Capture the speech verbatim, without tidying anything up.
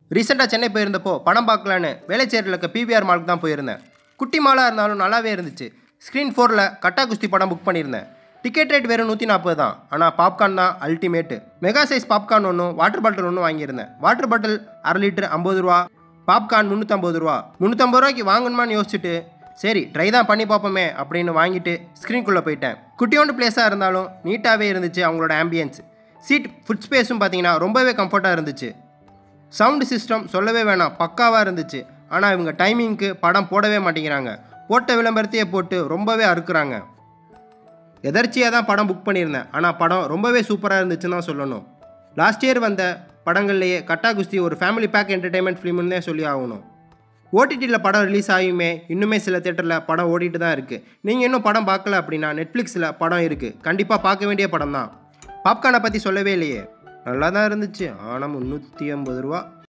ரீசெண்டாக சென்னை போயிருந்தப்போ படம் பார்க்கலான்னு வேலைச்சேரியில் இருக்க பிவிஆர் மாலுக்கு தான் போயிருந்தேன். குட்டி மாலாக இருந்தாலும் நல்லாவே இருந்துச்சு. ஸ்க்ரீன் ஃபோரில் கட்டா குஸ்தி படம் புக் பண்ணியிருந்தேன். டிக்கெட் ரேட் வெறும் நூற்றி நாற்பது தான். ஆனால் பாப்கார்ன் தான் அல்டிமேட்டு. மெகா சைஸ் பாப்கார்ன் ஒன்றும் வாட்டர் பாட்டில் ஒன்றும் வாங்கியிருந்தேன். வாட்டர் பாட்டில் அரை லிட்டர் ஐம்பது ரூபா, பாப்கார்ன் முந்நூற்றம்பது ரூபா. முந்நூற்றம்பது ரூபாய்க்கு வாங்கணுமான்னு யோசிச்சுட்டு சரி ட்ரை தான் பண்ணி பார்ப்போமே அப்படின்னு வாங்கிட்டு ஸ்க்ரீனுக்குள்ளே போயிட்டேன். குட்டியோண்டு பிளேஸாக இருந்தாலும் நீட்டாகவே இருந்துச்சு அவங்களோட ஆம்பியன்ஸ். சீட் ஃபுட் ஸ்பேஸும் பார்த்தீங்கன்னா ரொம்பவே கம்ஃபர்ட்டாக இருந்துச்சு. சவுண்டு சிஸ்டம் சொல்லவே வேணாம், பக்காவாக இருந்துச்சு. ஆனால் இவங்க டைமிங்க்கு படம் போடவே மாட்டேங்கிறாங்க. போட்ட விளம்பரத்தையே போட்டு ரொம்பவே அறுக்குறாங்க. எதர்ச்சியாக தான் படம் புக் பண்ணியிருந்தேன். ஆனால் படம் ரொம்பவே சூப்பராக இருந்துச்சுன்னு தான் சொல்லணும். லாஸ்ட் இயர் வந்த படங்கள்லேயே கட்டா குஸ்தி ஒரு ஃபேமிலி பேக் என்டர்டெயின்மெண்ட் ஃபிலிம்னே சொல்லி ஆகணும். ஓடிடியில் படம் ரிலீஸ் ஆகியுமே இன்னுமே சில தேட்டரில் படம் ஓடிட்டு தான் இருக்குது. நீங்கள் இன்னும் படம் பார்க்கல அப்படின்னா நெட்ஃப்ளிக்ஸில் படம் இருக்குது. கண்டிப்பாக பார்க்க வேண்டிய படம் தான். பாப்கார்னை பற்றி சொல்லவே இல்லையே. நல்லா தான் இருந்துச்சு. ஆனால் முந்நூற்றி ஐம்பது ரூபா.